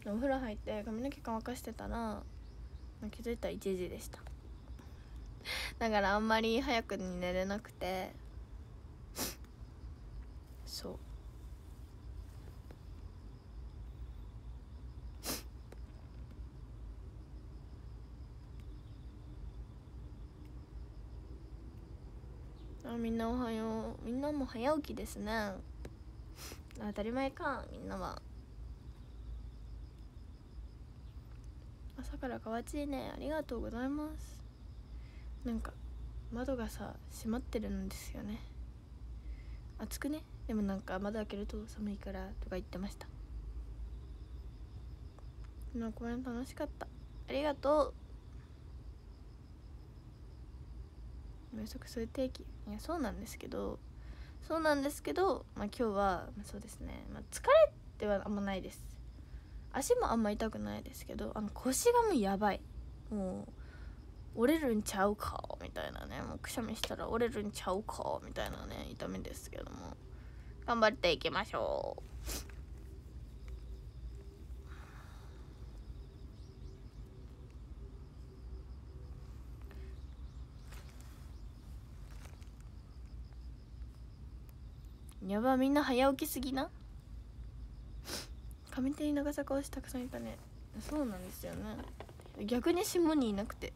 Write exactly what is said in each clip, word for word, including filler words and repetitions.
お風呂入って髪の毛乾かしてたら気づいたらいちじでした。だからあんまり早くに寝れなくて、そうあ、みんなおはよう。みんなも早起きですね。当たり前か、みんなは。朝からかわちいね、ありがとうございます。なんか窓がさ閉まってるんですよね。暑くね。でもなんか窓開けると寒いからとか言ってました。今公園楽しかった、ありがとう。予測数定期、いやそうなんですけどそうなんですけどまあ今日はそうですね、まあ、疲れてはあんまないです。足もあんま痛くないですけど、あの腰がもうやばい、もう折れるんちゃうかみたいなね、もうくしゃみしたら折れるんちゃうかみたいなね痛みですけども、頑張っていきましょう。やば、みんな早起きすぎな。上手に長坂推したくさんいたね。そうなんですよね、逆に下にいなくて。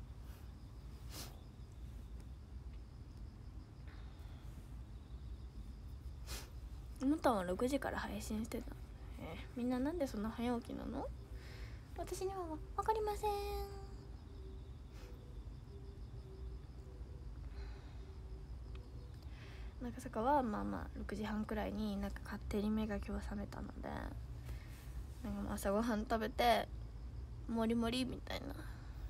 もたはろくじから配信してた、えー、みんななんでそんな早起きなの？私には分かりません。長坂はまあまあろくじはんくらいになんか勝手に目が今日覚めたので、なんか朝ごはん食べてもりもりみたいな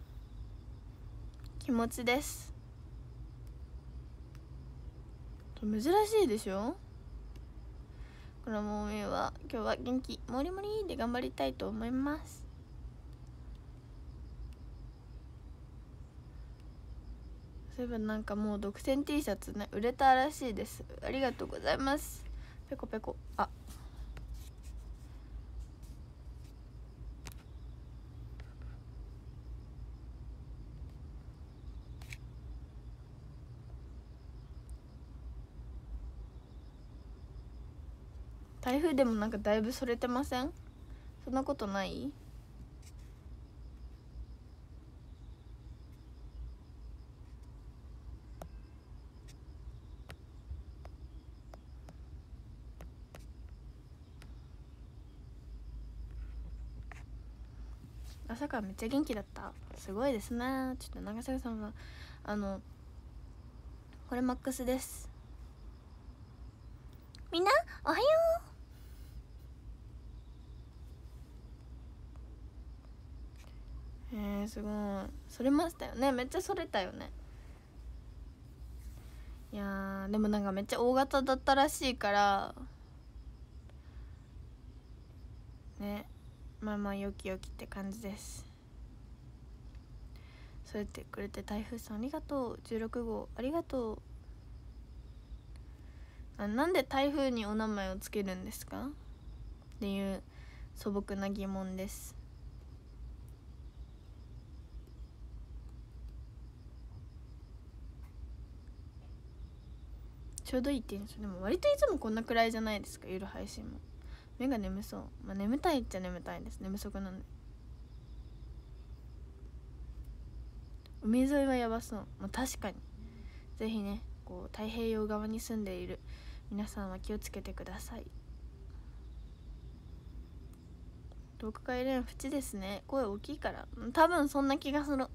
気持ちです。珍しいでしょ。このもみは今日は元気もりもりで頑張りたいと思います。そういえばなんかもう独占 T シャツね売れたらしいです。ありがとうございます。ペコペコ。あ、台風でもなんかだいぶそれてません？そんなことない？朝からめっちゃ元気だった。すごいですね。ちょっと長坂さんはあのこれマックスです。みんなおはよう。えー、すごいそれましたよね。めっちゃそれたよね。いやでもなんかめっちゃ大型だったらしいからね、まあまあよきよきって感じです。そうやってくれて台風さんありがとう。じゅうろくごうありがとう。あ、なんで台風にお名前をつけるんですかっていう素朴な疑問です。ちょうどいいテンション。でも割といつもこんなくらいじゃないですか、夜配信も。目が眠そう。まあ眠たいっちゃ眠たいです。寝不足なんで。海沿いはやばそう。まあ、確かにぜひね、こう太平洋側に住んでいる皆さんは気をつけてください。遠く帰れん縁ですね。声大きいから多分そんな気がする。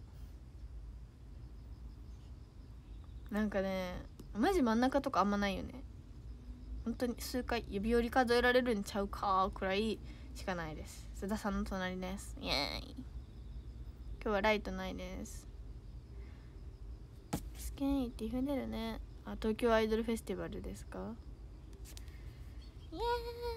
なんかねマジ真ん中とかあんまないよね。本当に数回指折り数えられるんちゃうかくらいしかないです。須田さんの隣です。イエーイ。今日はライトないです。スケンイって踏んでるね。あ、東京アイドルフェスティバルですか。イエー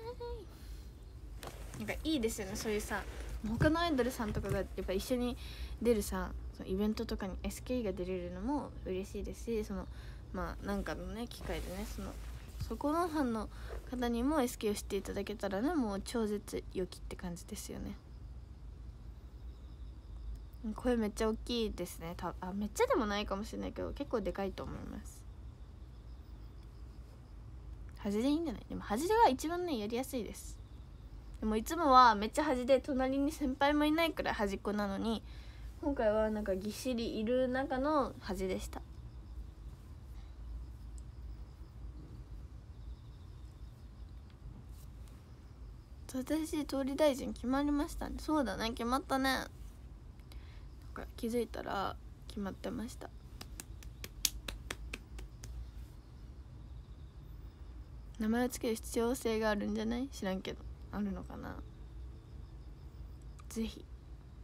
イ。なんかいいですよね、そういうさ他のアイドルさんとかがやっぱ一緒に出るさ、そのイベントとかに エスケー が出れるのも嬉しいですし、そのまあなんかのね機会でね、そのそそこのファンの方にも エスケー を知っていただけたらね、もう超絶良きって感じですよね。声めっちゃ大きいですね。たあめっちゃでもないかもしれないけど、結構でかいと思います。端でいいんじゃない？でも端が一番ねやりやすいです。でもいつもはめっちゃ端で隣に先輩もいないくらい端っこなのに、今回はなんかぎっしりいる中の端でした。私総理大臣決まりましたね。そうだね、決まったね。なんか気づいたら決まってました。名前をつける必要性があるんじゃない？知らんけどあるのかな。ぜひ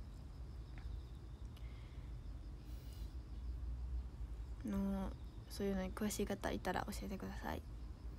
のそういうのに詳しい方いたら教えてください。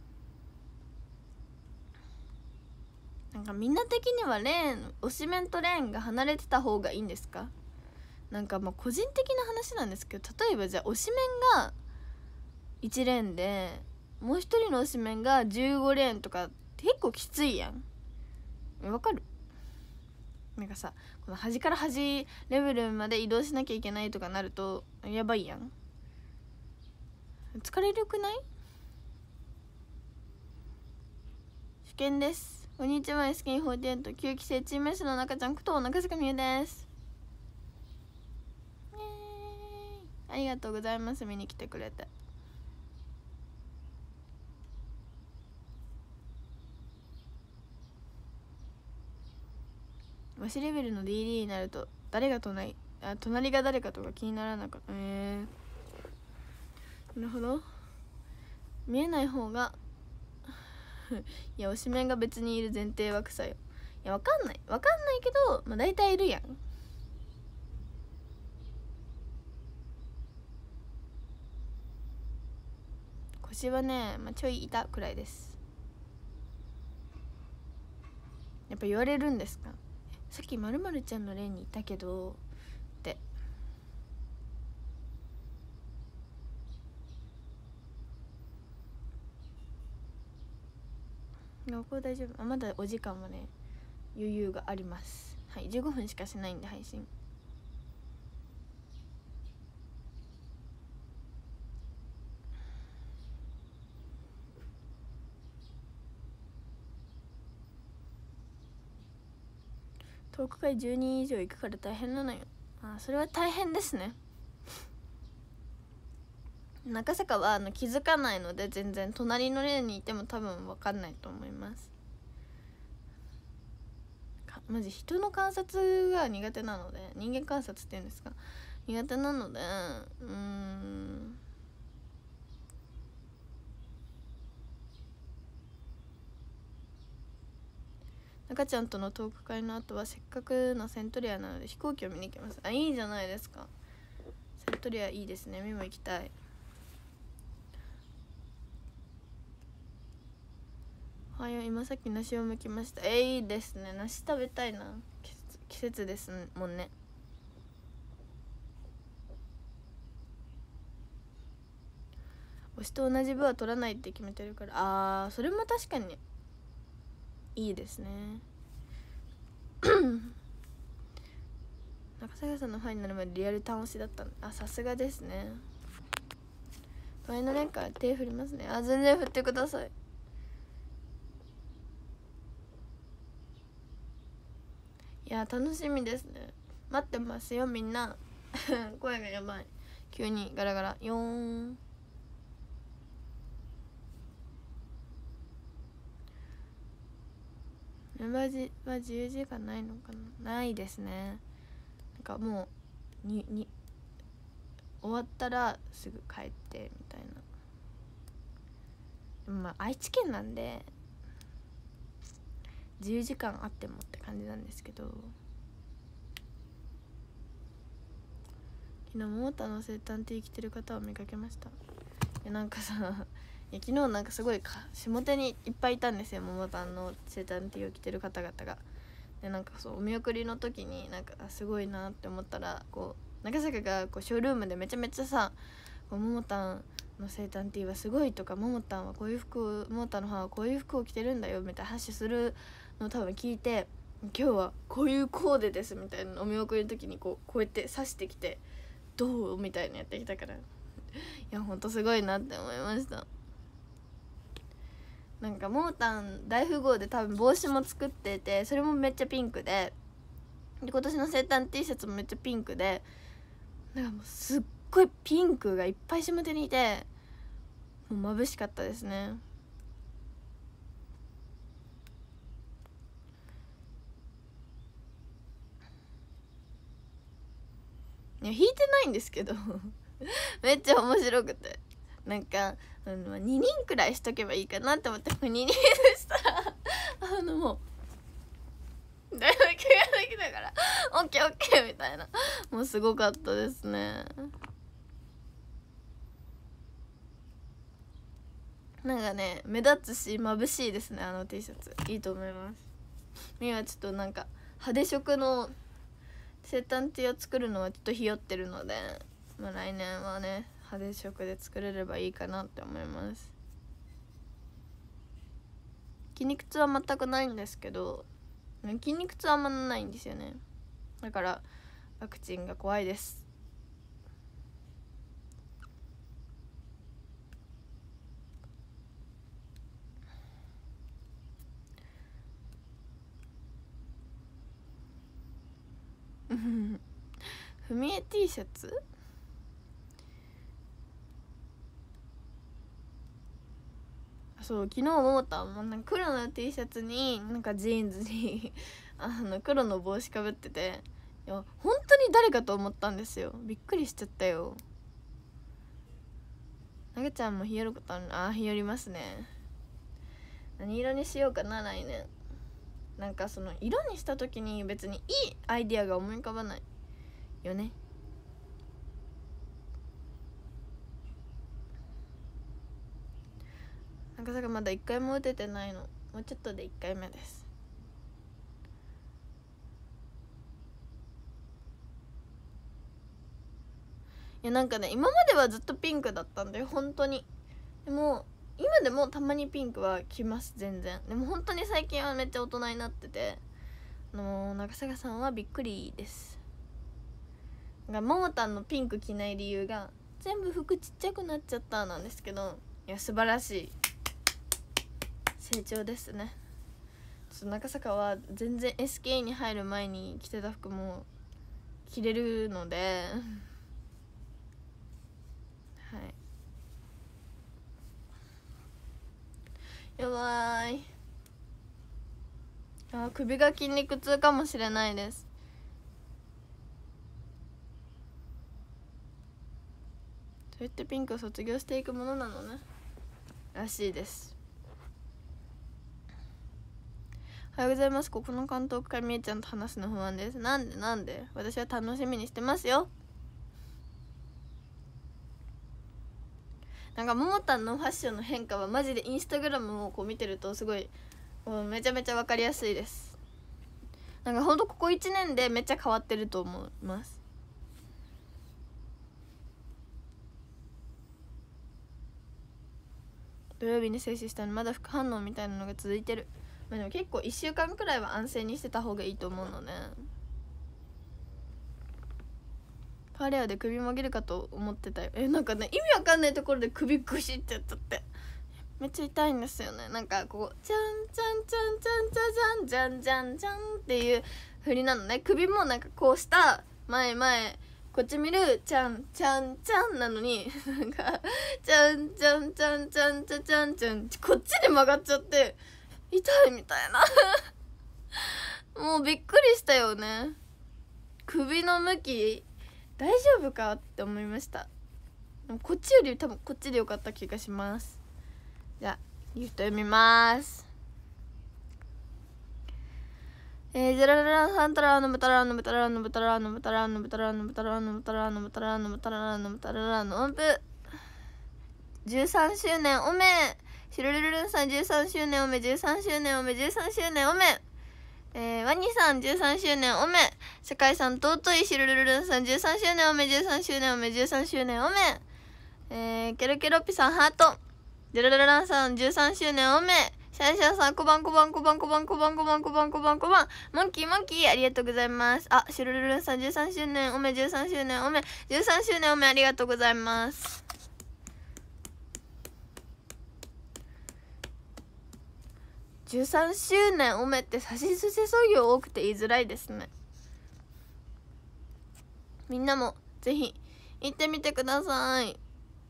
なんかみんな的にはレーン推しメンとレーンが離れてた方がいいんですか？なんかまあ個人的な話なんですけど、例えばじゃあ推しメンがいちレーンでもう一人の推しメンがじゅうごレーンとか結構きついやん。わかる？なんかさ、この端から端レベルまで移動しなきゃいけないとかなるとやばいやん。疲れるくない？主見です。こんにちは、エスケーフォーティーエイトきゅうきせいチーム S の中ちゃんこと中坂美優です。イエーイ、ありがとうございます、見に来てくれて。わしレベルの ディーディー になると誰が隣あ隣が誰かとか気にならなかった。えー、なるほど。見えない方がいや推しメンが別にいる前提は臭いよ。いやわかんないわかんないけど、まあ大体いるやん。腰はね、まあ、ちょい痛くらいです。やっぱ言われるんですか？さっきまるまるちゃんの例にいたけどってここ大丈夫。あ、まだお時間はね余裕があります。はい、じゅうごふんしかしないんで配信。トーク会じゅうにん以上行くから大変なのよ。あ、それは大変ですね。中坂はあの気づかないので、全然隣の例にいても多分分かんないと思います。マジ人の観察が苦手なので、人間観察っていうんですか、苦手なので、うーん中ちゃんとのトーク会の後はせっかくのセントリアなので飛行機を見に行きます。あ、いいじゃないですか。セントリアいいですね。見も行きたい。おはよう、今さっき梨を剥きました。えー、いいですね。梨食べたいな。季節、季節ですもんね。推しと同じ部は取らないって決めてるから。あー、それも確かにいいですね。中坂さんのファンになるまでリアルタウン推しだったんで、あ、さすがですね。隣の連から手振りますね。あ、全然振ってください。いや楽しみですね。待ってますよみんな。声がやばい。急にガラガラよーん。メンバージは自由時間ないのかな。ないですね。なんかもうにに終わったらすぐ帰ってみたいな。でもまあ愛知県なんで自由時間あってもって感じなんですけど、昨日桃太の生誕って生きてる方を見かけました。いやなんかさ、いや昨日なんかすごいか下手にいっぱいいたんですよ、桃太の生誕って生きてる方々が。でなんかそうお見送りの時になんかすごいなって思ったら、こう中坂がこうショールームでめちゃめちゃさ、こう桃太の生誕 T はすごいとか、ももたんはこういう服をももたんの母はこういう服を着てるんだよみたいな話するのを多分聞いて、今日はこういうコーデですみたいなお見送りの時にこうこうやって刺してきてどうみたいなやってきたから、いやほんとすごいなって思いました。なんかももたん大富豪で多分帽子も作ってて、それもめっちゃピンクで、で今年の生誕 T シャツもめっちゃピンクで、なんかもうすっごいピンクがいっぱい下手にいて、もう眩しかったですね。いや弾いてないんですけどめっちゃ面白くて、なんかあのににんくらいしとけばいいかなって思って、ににんでしたらあのもうだいぶ気ができたからオッケーオッケーみたいな、もうすごかったですね。なんかね目立つし眩しいですね、あの T シャツいいと思います。今ちょっとなんか派手色の生誕 T を作るのはちょっとひよってるので、まあ、来年はね派手色で作れればいいかなって思います。筋肉痛は全くないんですけど、筋肉痛はあんまないんですよね。だからワクチンが怖いです。ふみえ T シャツ、そう昨日思ったもん、なんか黒の T シャツになんかジーンズにあの黒の帽子かぶってて、いや本当に誰かと思ったんですよ。びっくりしちゃったよ。なげちゃんも日和ることある？あ、日和りますね。何色にしようかな来年。なんかその色にした時に別にいいアイディアが思い浮かばないよね。なんかさがまだいっかいも打ててないの。もうちょっとでいっかいめです。いやなんかね今まではずっとピンクだったんだよ本当に。でも今でもたまにピンクは着ます全然。でも本当に最近はめっちゃ大人になってて、あのー、中坂さんはびっくりです。なんかももたんのピンク着ない理由が全部服ちっちゃくなっちゃったなんですけど、いや素晴らしい成長ですね。ちょっと中坂は全然 エスケー に入る前に着てた服も着れるのではい、やばーい。あ、首が筋肉痛かもしれないです。そうやってピンクを卒業していくものなのねらしいです。おはようございます。ここの関東会みえちゃんと話すの不安です。なんでなんで私は楽しみにしてますよ。なんかももたんのファッションの変化はマジでインスタグラムをこう見てるとすごいもうめちゃめちゃ分かりやすいです。なんかほんとここいちねんでめっちゃ変わってると思います。土曜日に接種したのにまだ副反応みたいなのが続いてる。まあ、でも結構いっしゅうかんくらいは安静にしてた方がいいと思うのね。パレオで首もげるかと思ってたよ。えなんかね意味わかんないところで首グシってやっちゃってめっちゃ痛いんですよね。なんかこうじゃんじゃんじゃんじゃんじゃんじゃんじゃんじゃんっていう振りなのね。首もなんかこうした前前こっち見るちゃんちゃんちゃんなのになんかちゃんちゃんちゃんちゃんちゃんちゃんちゃんこっちで曲がっちゃって痛いみたいなもうびっくりしたよね。首の向き大丈夫かって思いました。でもこっちより多分こっちでよかった気がします。じゃあギフト読みます。えー、ジェラララサンタラーノブタラーノブタラーノブタラーノブタラーノブタラーノブタラーノブタラーノブタラーノブタラーノブタラーノブタラーノ音符じゅうさんしゅうねんおめシルルルルンさんじゅうさんしゅうねんおめじゅうさんしゅうねんおめじゅうさんしゅうねんおめえー、ワニさんじゅうさんしゅうねんおめ世界さん尊いシルルルルンさんじゅうさんしゅうねんおめじゅうさんしゅうねんおめじゅうさんしゅうねんおめえー、ケロケロッピさんハート、デララランさんじゅうさんしゅうねんおめ、シャンシャンさん、こばんこばんこばんこばんこばんこばんこばんこばんこばん、モンキーモンキーありがとうございます。あ、シュルルルンさんじゅうさんしゅうねんおめ、じゅうさんしゅうねんおめ、じゅうさんしゅうねんおめありがとうございます。じゅうさんしゅうねんおめってさしすせそぎ多くて言いづらいですね。みんなもぜひ行ってみてください。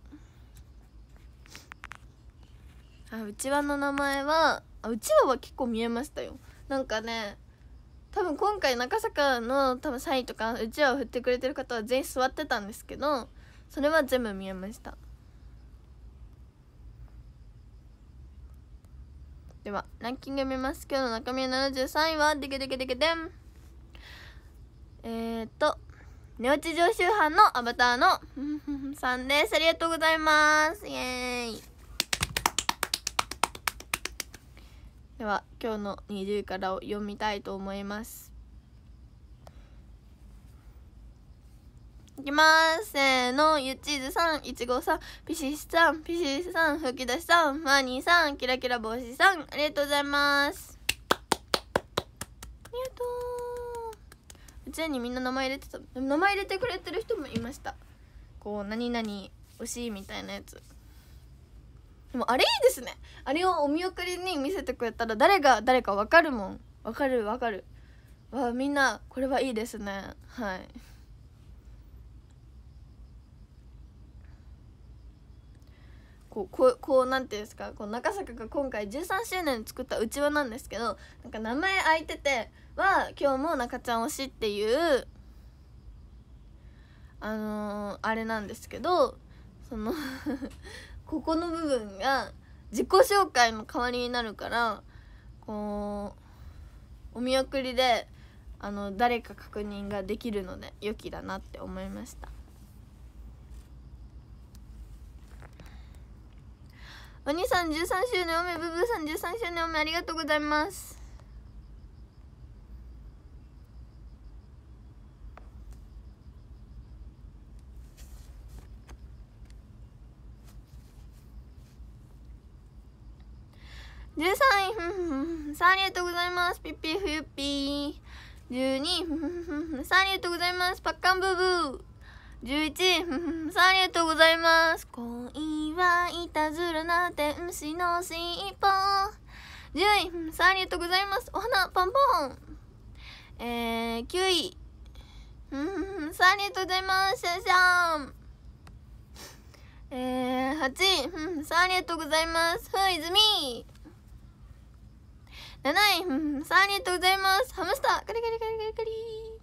あ、うちわの名前は、あ、うちわは結構見えましたよ。なんかね、多分今回中坂の多分サインとかうちわを振ってくれてる方は全員座ってたんですけど、それは全部見えました。ではランキング見ます。今日の中身ななじゅうさんいはデケデケデケデン、えーっと寝落ち常習犯のアバターのさんです。ありがとうございます。イエーイ。では今日のにじゅういからを読みたいと思います。いきます。せーの。ゆっちーずさん、いちごさん、ピシシさん、ピシシさん、吹き出しさん、マーニーさん、キラキラ帽子さん、ありがとうございます。ありがとう。うちらにみんな名前入れてた。名前入れてくれてる人もいました。こう何々惜しいみたいなやつ。でもあれいいですね。あれをお見送りに見せてくれたら誰が誰か分かるもん。分かる分かる。わ、みんなこれはいいですね。はい。こうこうこうなんていうんですか、こう中坂が今回じゅうさんしゅうねん作ったうちわなんですけど、なんか名前空いてては今日も中ちゃん推しっていうあのー、あれなんですけど、そのここの部分が自己紹介の代わりになるから、こうお見送りであの誰か確認ができるので良きだなって思いました。お兄さんじゅうさんしゅうねんおめ、ブブーさんじゅうさんしゅうねんおめありがとうございます。じゅうさんい、ふんふんふん、さあありがとうございます。ピッピーふゆっぴー。じゅうにい、ふんふんふんふん、さあありがとうございます。パッカンブーブー。じゅういちい、ふんふんふん、さあありがとうございます。恋はいたずらな天使の尻尾。じゅうい、ふん、さあありがとうございます。お花パンポン。えー、きゅうい、ふんふんふん、さあありがとうございます。シャンシャン。えー、はちい、ふんふん、さあありがとうございます。ふいずみ。なない、ふんふん、さあありがとうございます。ハムスター、カリカリカリカリカリ。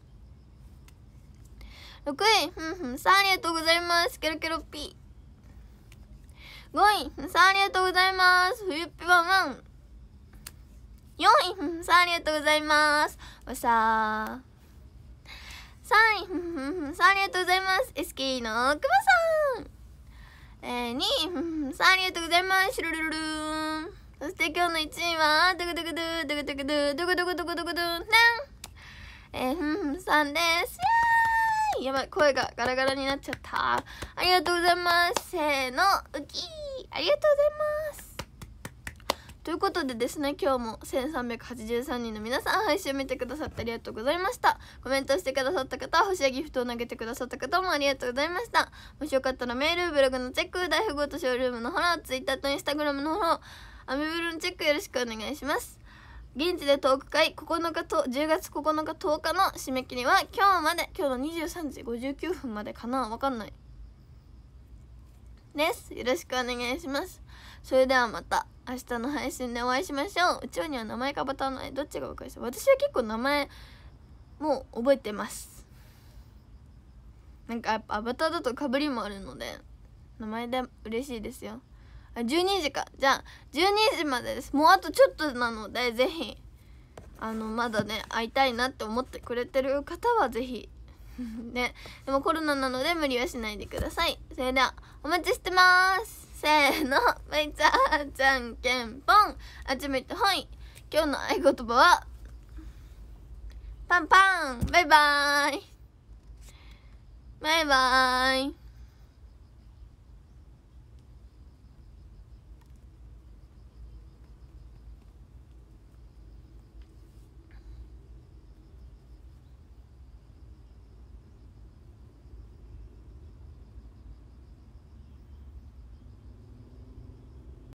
ろくい、ふんふん、さあありがとうございます。ケロケロッピ。ごい、さあありがとうございます。冬っぴワンワン。よんい、ふんふん、さあありがとうございます。わさー。さんい、ふんふんふん、さあありがとうございます。エスケー のくまさん。えー、にい、ふんふん、さあありがとうございます。シュルルルルーン。そして今日のいちいはドゥクドゥクドゥドゥクドゥクドゥドゥクドゥクドゥクドゥクドゥねん。えー、ふんふんさんです。イエーイ。やばい、声がガラガラになっちゃった。ありがとうございます。せーの、ウキー。ありがとうございます。ということでですね、今日もせんさんびゃくはちじゅうさんにんの皆さん配信を見てくださってありがとうございました。コメントしてくださった方、星やギフトを投げてくださった方もありがとうございました。もしよかったらメール、ブログのチェック、大富豪とショールームのフォロー、ツイッターとインスタグラムのフォロー、アメブロのチェックよろしくお願いします。現地でトーク会ここのかとじゅうがつここのかとおかの締め切りは今日まで、今日のにじゅうさんじごじゅうきゅうふんまでかな、わかんないです。よろしくお願いします。それではまた明日の配信でお会いしましょう。うちわには名前かアバターの絵どっちが分かります？私は結構名前もう覚えてます。なんかやっぱアバターだと被りもあるので名前で嬉しいですよ。あ、じゅうにじか。じゃあじゅうにじまでです。もうあとちょっとなので、ぜひあのまだね会いたいなって思ってくれてる方はぜひね。でもコロナなので無理はしないでください。それではお待ちしてます。せーの、バイチャーじゃんけんぽん、あっち向いてほい。今日の合言葉はパンパン。バイバーイバイバーイ。